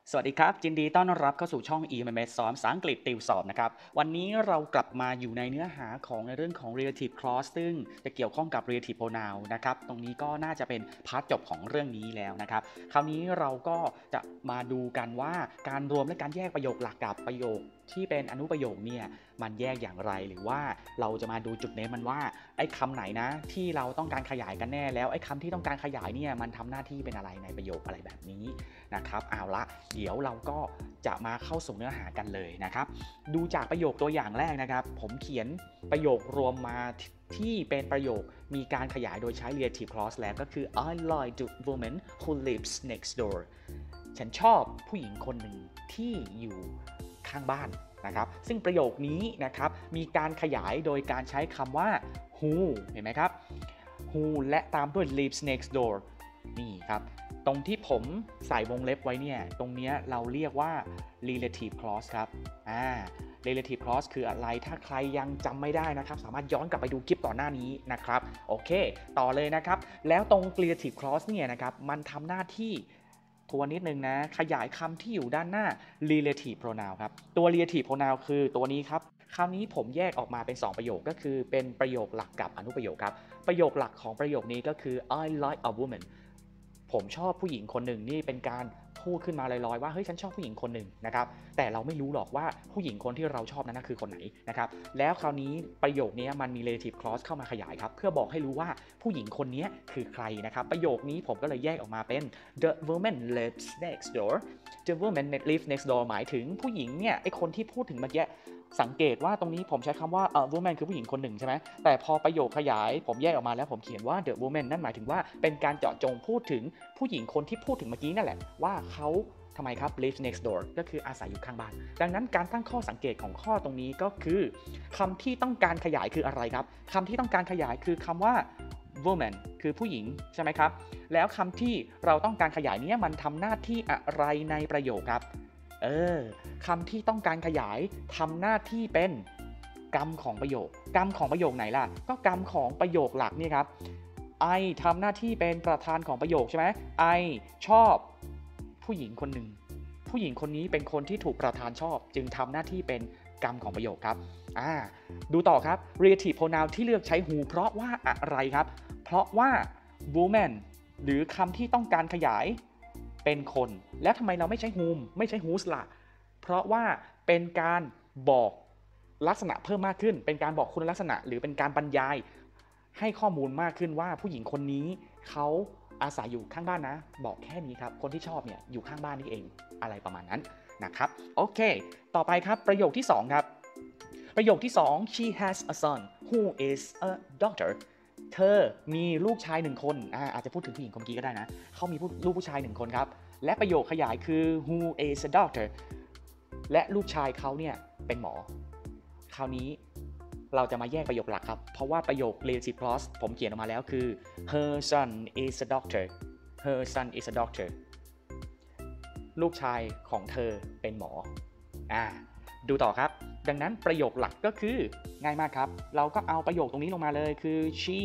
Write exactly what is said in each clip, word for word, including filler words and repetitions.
สวัสดีครับยินดีต้อนรับเข้าสู่ช่อง อี เอ็ม เอส สอนภาษาอังกฤษติวสอบนะครับวันนี้เรากลับมาอยู่ในเนื้อหาของในเรื่องของ relative clause ซึ่งจะเกี่ยวข้องกับ relative pronoun นะครับตรงนี้ก็น่าจะเป็นพาร์ทจบของเรื่องนี้แล้วนะครับคราวนี้เราก็จะมาดูกันว่าการรวมและการแยกประโยคหลักกับประโยคที่เป็นอนุประโยคเนี่ยมันแยกอย่างไรหรือว่าเราจะมาดูจุดเน้นมันว่าไอ้คำไหนนะที่เราต้องการขยายกันแน่แล้วไอ้คำที่ต้องการขยายเนี่ยมันทำหน้าที่เป็นอะไรในประโยคอะไรแบบนี้นะครับเอาละเดี๋ยวเราก็จะมาเข้าสู่เนื้อหากันเลยนะครับดูจากประโยคตัวอย่างแรกนะครับผมเขียนประโยครวมมาที่เป็นประโยคมีการขยายโดยใช้ relative clause แล้วก็คือ I like the woman who lives next door ฉันชอบผู้หญิงคนหนึ่งที่อยู่ข้างบ้านนะครับซึ่งประโยคนี้นะครับมีการขยายโดยการใช้คำว่า who เห็นไหมครับ who และตามด้วย lives next door นี่ครับตรงที่ผมใส่วงเล็บไว้เนี่ยตรงนี้เราเรียกว่า relative clause ครับอ่า relative clause คืออะไรถ้าใครยังจำไม่ได้นะครับสามารถย้อนกลับไปดูคลิปต่อหน้านี้นะครับโอเคต่อเลยนะครับแล้วตรง relative clause เนี่ยนะครับมันทำหน้าที่ตัวนิดนึงนะขยายคำที่อยู่ด้านหน้า relative pronoun ครับตัว relative pronoun คือตัวนี้ครับคราวนี้ผมแยกออกมาเป็นสองประโยคก็คือเป็นประโยคหลักกับอนุประโยคครับประโยคหลักของประโยคนี้ก็คือ I like a woman ผมชอบผู้หญิงคนหนึ่งนี่เป็นการพูดขึ้นมาลอยๆว่าเฮ้ยฉันชอบผู้หญิงคนหนึ่งนะครับแต่เราไม่รู้หรอกว่าผู้หญิงคนที่เราชอบนั้นคือคนไหนนะครับแล้วคราวนี้ประโยคนี้มันมี relative clause เข้ามาขยายครับเพื่อบอกให้รู้ว่าผู้หญิงคนนี้คือใครนะครับประโยคนี้ผมก็เลยแยกออกมาเป็น the woman lives next door the woman lives next door หมายถึงผู้หญิงเนี่ยไอคนที่พูดถึงเมื่อกี้สังเกตว่าตรงนี้ผมใช้คำว่าเอ่อ woman คือผู้หญิงคนหนึ่งใช่ไหมแต่พอประโยคขยายผมแยกออกมาแล้วผมเขียนว่า the woman นั่นหมายถึงว่าเป็นการเจาะจงพูดถึงผู้หญิงคนที่พูดถึงเมื่อกี้นั่นแหละว่าเขาทำไมครับ live next door ก็คืออาศัยอยู่ข้างบ้านดังนั้นการตั้งข้อสังเกตของข้อตรงนี้ก็คือคำที่ต้องการขยายคืออะไรครับคำที่ต้องการขยายคือคำว่า woman คือผู้หญิงใช่ไหมครับแล้วคำที่เราต้องการขยายนี้มันทำหน้าที่อะไรในประโยคครับเออคำที่ต้องการขยายทำหน้าที่เป็นกรรมของประโยคกรรมของประโยคไหนล่ะก็กรรมของประโยคหลักนี่ครับ I ทำหน้าที่เป็นประธานของประโยคใช่ไหม I ชอบผู้หญิงคนหนึ่งผู้หญิงคนนี้เป็นคนที่ถูกประธานชอบจึงทำหน้าที่เป็นกรรมของประโยคครับอ่าดูต่อครับ relative pronoun ที่เลือกใช้ who เพราะว่าอะไรครับเพราะว่า woman หรือคำที่ต้องการขยายเป็นคนแล้วทำไมเราไม่ใช้ whom ไม่ใช้ whose ล่ะเพราะว่าเป็นการบอกลักษณะเพิ่มมากขึ้นเป็นการบอกคุณลักษณะหรือเป็นการบรรยายให้ข้อมูลมากขึ้นว่าผู้หญิงคนนี้เขาอาศัยอยู่ข้างบ้านนะบอกแค่นี้ครับคนที่ชอบเนี่ยอยู่ข้างบ้านนี่เองอะไรประมาณนั้นนะครับโอเคต่อไปครับประโยคที่สองครับประโยคที่สอง she has a son who is a doctor เธอมีลูกชายหนึ่งคน อา, อาจจะพูดถึงผู้หญิงคนเมื่อกี้ก็ได้นะเขามีลูกผู้ชายหนึ่งคนครับและประโยคขยายคือ who is a doctor และลูกชายเขาเนี่ยเป็นหมอคราวนี้เราจะมาแยกประโยคหลักครับเพราะว่าประโยค relative clause ผมเขียนออกมาแล้วคือ her son is a doctor her son is a doctor ลูกชายของเธอเป็นหมออ่าดูต่อครับดังนั้นประโยคหลักก็คือง่ายมากครับเราก็เอาประโยคตรงนี้ลงมาเลยคือ she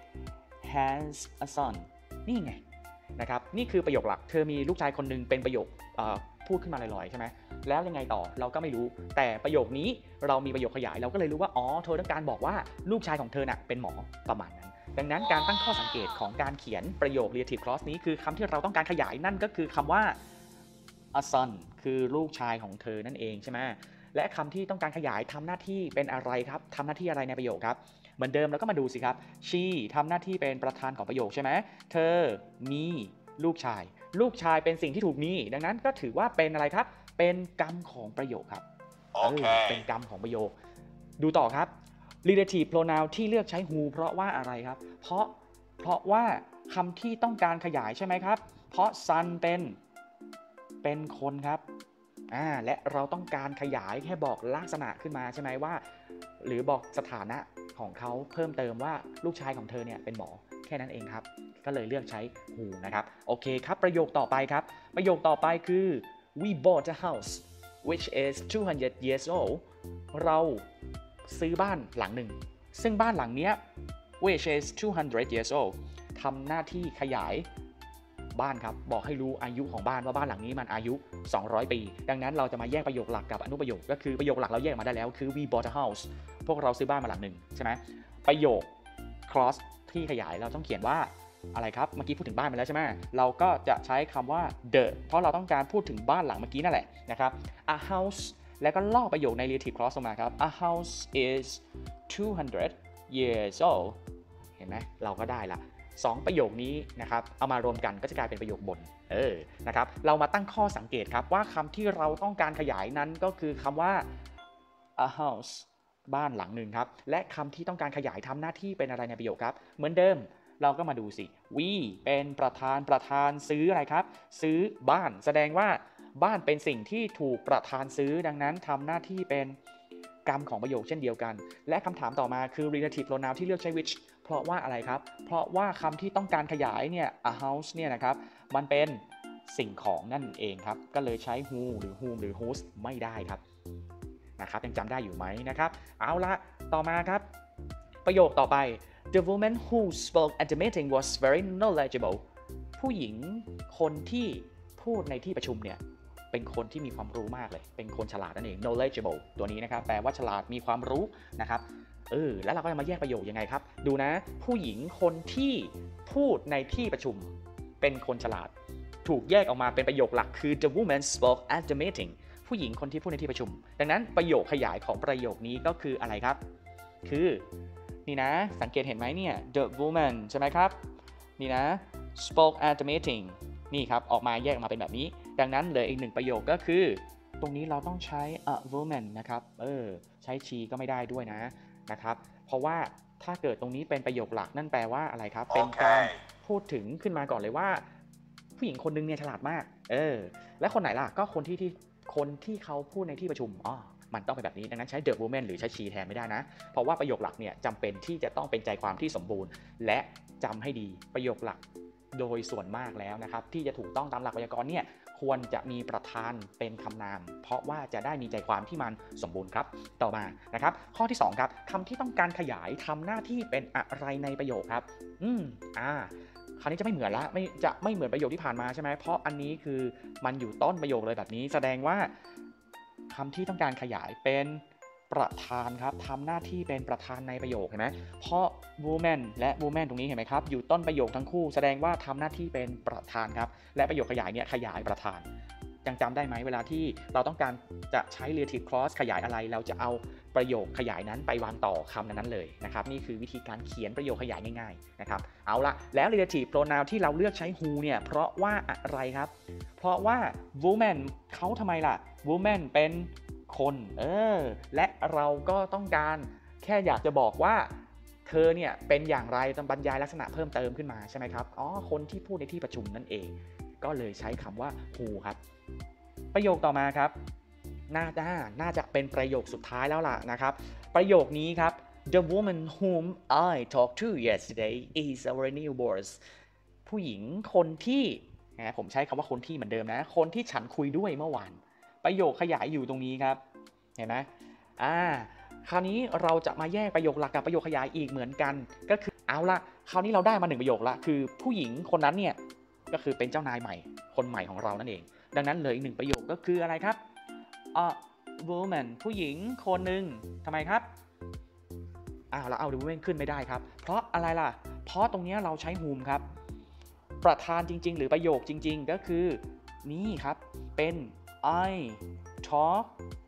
has a son นี่ไงนะครับนี่คือประโยคหลักเธอมีลูกชายคนหนึ่งเป็นประโยคพูดขึ้นมาลอยๆใช่ไหมแล้วยังไงต่อเราก็ไม่รู้แต่ประโยคนี้เรามีประโยคขยายเราก็เลยรู้ว่าอ๋อเธอต้องการบอกว่าลูกชายของเธอน่ะเป็นหมอประมาณนั้นดังนั้นการตั้งข้อสังเกตของการเขียนประโยค relative clause นี้คือคำที่เราต้องการขยายนั่นก็คือคำว่า a son คือลูกชายของเธอนั่นเองใช่ไหมและคำที่ต้องการขยายทำหน้าที่เป็นอะไรครับทำหน้าที่อะไรในประโยคครับเหมือนเดิมเราก็มาดูสิครับ she ทำหน้าที่เป็นประธานของประโยคใช่ไหมเธอมีลูกชายลูกชายเป็นสิ่งที่ถูกมีดังนั้นก็ถือว่าเป็นอะไรครับเป็นกรรมของประโยคครับโอเคเป็นกรรมของประโยคดูต่อครับ relative pronoun ที่เลือกใช้ who เพราะว่าอะไรครับเพราะเพราะว่าคำที่ต้องการขยายใช่ไหมครับเพราะ son เป็นเป็นคนครับอ่าและเราต้องการขยายแค่บอกลักษณะขึ้นมาใช่ไหมว่าหรือบอกสถานะของเขาเพิ่มเติมว่าลูกชายของเธอเนี่ยเป็นหมอแค่นั้นเองครับก็เลยเลือกใช้ who นะครับโอเคครับประโยคต่อไปครับประโยคต่อไปคือ we bought a house which is two hundred years old เราซื้อบ้านหลังหนึ่งซึ่งบ้านหลังเนี้ย which is two hundred years old ทำหน้าที่ขยายบ้านครับบอกให้รู้อายุของบ้านว่าบ้านหลังนี้มันอายุสองร้อยปีดังนั้นเราจะมาแยกประโยคหลักกับอนุประโยคก็คือประโยคหลักเราแยกมาได้แล้วคือ we bought a house พวกเราซื้อบ้านมาหลังหนึ่งใช่ไหมประโยค cross ที่ขยายเราต้องเขียนว่าอะไรครับเมื่อกี้พูดถึงบ้านไปแล้วใช่ไหมเราก็จะใช้คำว่า the เพราะเราต้องการพูดถึงบ้านหลังเมื่อกี้นั่นแหละนะครับ a house แล้วก็ล่อประโยคใน relative clause ลงมาครับ a house is two hundred years old เห็นไหมเราก็ได้ละสองประโยคนี้นะครับเอามารวมกันก็จะกลายเป็นประโยคบนเออนะครับเรามาตั้งข้อสังเกตครับว่าคำที่เราต้องการขยายนั้นก็คือคำว่า a house บ้านหลังหนึ่งครับและคำที่ต้องการขยายทำหน้าที่เป็นอะไรในประโยคครับเหมือนเดิมเราก็มาดูสิ we เป็นประธานประธานซื้ออะไรครับซื้อบ้านแสดงว่าบ้านเป็นสิ่งที่ถูกประธานซื้อดังนั้นทำหน้าที่เป็นกรรมของประโยคเช่นเดียวกันและคำถามต่อมาคือ relative pronoun ที่เลือกใช้ which เพราะว่าอะไรครับเพราะว่าคำที่ต้องการขยายเนี่ย a house เนี่ยนะครับมันเป็นสิ่งของนั่นเองครับก็เลยใช้ who หรือ whom หรือ whose ไม่ได้ครับนะครับยังจำได้อยู่ไหมนะครับเอาละต่อมาครับประโยคต่อไป The woman who spoke at the meeting was very knowledgeable ผู้หญิงคนที่พูดในที่ประชุมเนี่ยเป็นคนที่มีความรู้มากเลยเป็นคนฉลาดนั่นเอง knowledgeable ตัวนี้นะครับแปลว่าฉลาดมีความรู้นะครับเออแล้วเราก็จะมาแยกประโยคยังไงครับดูนะผู้หญิงคนที่พูดในที่ประชุมเป็นคนฉลาดถูกแยกออกมาเป็นประโยคหลักคือ The woman spoke at the meeting ผู้หญิงคนที่พูดในที่ประชุมดังนั้นประโยคขยายของประโยคนี้ก็คืออะไรครับคือนี่นะสังเกตเห็นไหมเนี่ย the woman ใช่ไหมครับนี่นะ spoke at the meeting นี่ครับออกมาแยกออกมาเป็นแบบนี้ดังนั้นเหลืออีกหนึ่งประโยคก็คือตรงนี้เราต้องใช้ a woman นะครับเออใช้ she ก็ไม่ได้ด้วยนะนะครับเพราะว่าถ้าเกิดตรงนี้เป็นประโยคหลักนั่นแปลว่าอะไรครับ okay. เป็นการพูดถึงขึ้นมาก่อนเลยว่าผู้หญิงคนนึงเนี่ยฉลาดมากเออและคนไหนล่ะก็คนที่ที่คนที่เขาพูดในที่ประชุมอ๋อมันต้องเป็นแบบนี้ดังนั้นใช้ the woman หรือใช้ she แทนไม่ได้นะเพราะว่าประโยคหลักเนี่ยจำเป็นที่จะต้องเป็นใจความที่สมบูรณ์และจำให้ดีประโยคหลักโดยส่วนมากแล้วนะครับที่จะถูกต้องตามหลักไวยากรณ์เนี่ยควรจะมีประธานเป็นคำนามเพราะว่าจะได้มีใจความที่มันสมบูรณ์ครับต่อมานะครับข้อที่สองครับคำที่ต้องการขยายทำหน้าที่เป็นอะไรในประโยคครับอืมอ่าคราวนี้จะไม่เหมือนละไม่จะไม่เหมือนประโยคที่ผ่านมาใช่ไหมเพราะอันนี้คือมันอยู่ต้นประโยคเลยแบบนี้แสดงว่าคำที่ต้องการขยายเป็นประธานครับทำหน้าที่เป็นประธานในประโยคเห็นไหมเพราะ woman และ woman ตรงนี้เห็นไหมครับอยู่ต้นประโยคทั้งคู่แสดงว่าทำหน้าที่เป็นประธานครับและประโยคขยายเนี่ยขยายประธานยังจำได้ไหมเวลาที่เราต้องการจะใช้ relative clause ขยายอะไรเราจะเอาประโยคขยายนั้นไปวางต่อคำนั้นเลยนะครับนี่คือวิธีการเขียนประโยคขยายง่ายๆนะครับเอาละแล้ว relative pronoun ที่เราเลือกใช้ who เนี่ยเพราะว่าอะไรครับเพราะว่า woman เขาทำไมล่ะ woman เป็นคนเออและเราก็ต้องการแค่อยากจะบอกว่าเธอเนี่ยเป็นอย่างไรต้องบรรยายลักษณะเพิ่มเติมขึ้นมาใช่ไหมครับอ๋อคนที่พูดในที่ประชุมนั่นเองก็เลยใช้คำว่า who ครับประโยคต่อมาครับน่าจะน่าจะเป็นประโยคสุดท้ายแล้วล่ะนะครับประโยคนี้ครับ The woman whom I talked to yesterday is our new boss ผู้หญิงคนที่นะผมใช้คำว่าคนที่เหมือนเดิมนะคนที่ฉันคุยด้วยเมื่อวานประโยคขยายอยู่ตรงนี้ครับเห็นไหมอ่าคราวนี้เราจะมาแยกประโยคหลักกับประโยคขยายอีกเหมือนกันก็คือเอาละคราวนี้เราได้มาหนึ่งประโยคละคือผู้หญิงคนนั้นเนี่ยก็คือเป็นเจ้านายใหม่คนใหม่ของเรานั่นเองดังนั้นเหลืออีกหนึ่งประโยคก็คืออะไรครับ a woman ผู้หญิงคนหนึ่งทำไมครับอ้าวเราเอา the woman ขึ้นไม่ได้ครับเพราะอะไรล่ะเพราะตรงนี้เราใช้ whom ครับประธานจริงๆหรือประโยคจริงๆก็คือนี่ครับเป็น I talk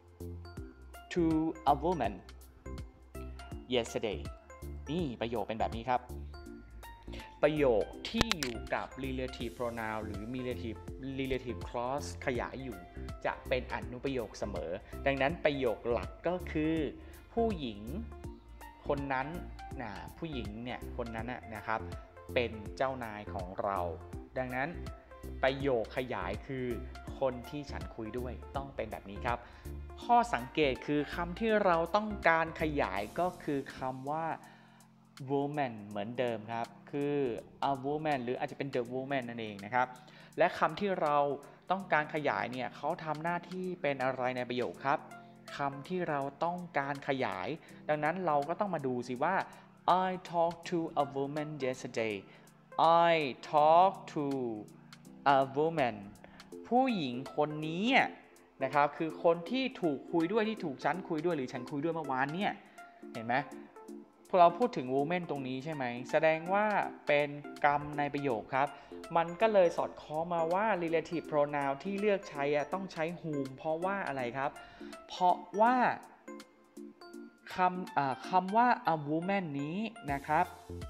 to a woman yesterday นี่ประโยคเป็นแบบนี้ครับประโยคที่อยู่กับ relative pronoun หรือ relative relative clause ขยายอยู่จะเป็นอนุประโยคเสมอดังนั้นประโยคหลักก็คือผู้หญิงคนนั้นนะผู้หญิงเนี่ยคนนั้นนะครับเป็นเจ้านายของเราดังนั้นประโยคขยายคือคนที่ฉันคุยด้วยต้องเป็นแบบนี้ครับข้อสังเกตคือคำที่เราต้องการขยายก็คือคำว่า woman เหมือนเดิมครับคือ a woman หรืออาจจะเป็น the woman นั่นเองนะครับและคำที่เราต้องการขยายเนี่ยเขาทำหน้าที่เป็นอะไรในประโยคครับคำที่เราต้องการขยายดังนั้นเราก็ต้องมาดูสิว่า I talked to a woman yesterday I talked to a woman ผู้หญิงคนนี้นะครับคือคนที่ถูกคุยด้วยที่ถูกฉันคุยด้วยหรือฉันคุยด้วยเมื่อวานเนี่ยเห็นไหมพอเราพูดถึง woman ตรงนี้ใช่ไหมแสดงว่าเป็นกรรมในประโยคครับมันก็เลยสอดคล้องมาว่า relative pronoun ที่เลือกใช้ต้องใช้ whom เพราะว่าอะไรครับเพราะว่าคำคำว่า a woman นี้นะครับ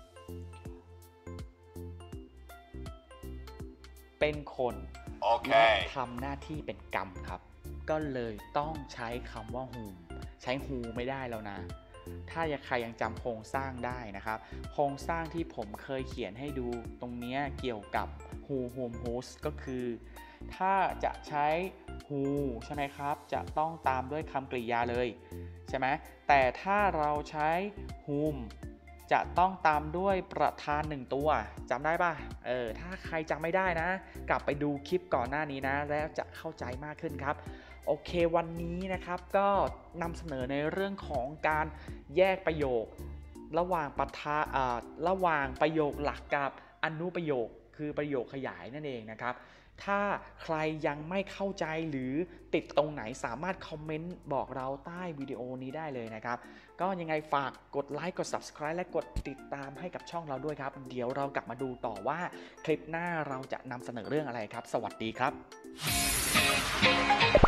เป็นคนและทำหน้าที่เป็นกรรมครับก็เลยต้องใช้คำว่า whom ใช้ who ไม่ได้แล้วนะถ้าใครยังจำโครงสร้างได้นะครับโครงสร้างที่ผมเคยเขียนให้ดูตรงนี้เกี่ยวกับ who whom whose ก็คือถ้าจะใช้ who ใช่ไหมครับจะต้องตามด้วยคำกริยาเลยใช่ไหมแต่ถ้าเราใช้ whom จะต้องตามด้วยประธานหนึ่งตัวจำได้ป่ะเออถ้าใครจำไม่ได้นะกลับไปดูคลิปก่อนหน้านี้นะแล้วจะเข้าใจมากขึ้นครับโอเควันนี้นะครับก็นำเสนอในเรื่องของการแยกประโยคระหว่างปะทะอ่าระหว่างประโยคหลักกับอนุประโยคคือประโยคขยายนั่นเองนะครับถ้าใครยังไม่เข้าใจหรือติดตรงไหนสามารถคอมเมนต์บอกเราใต้วิดีโอนี้ได้เลยนะครับก็ยังไงฝากกดไลค์กด ซับสไครบ์ และกดติดตามให้กับช่องเราด้วยครับเดี๋ยวเรากลับมาดูต่อว่าคลิปหน้าเราจะนำเสนอเรื่องอะไรครับสวัสดีครับ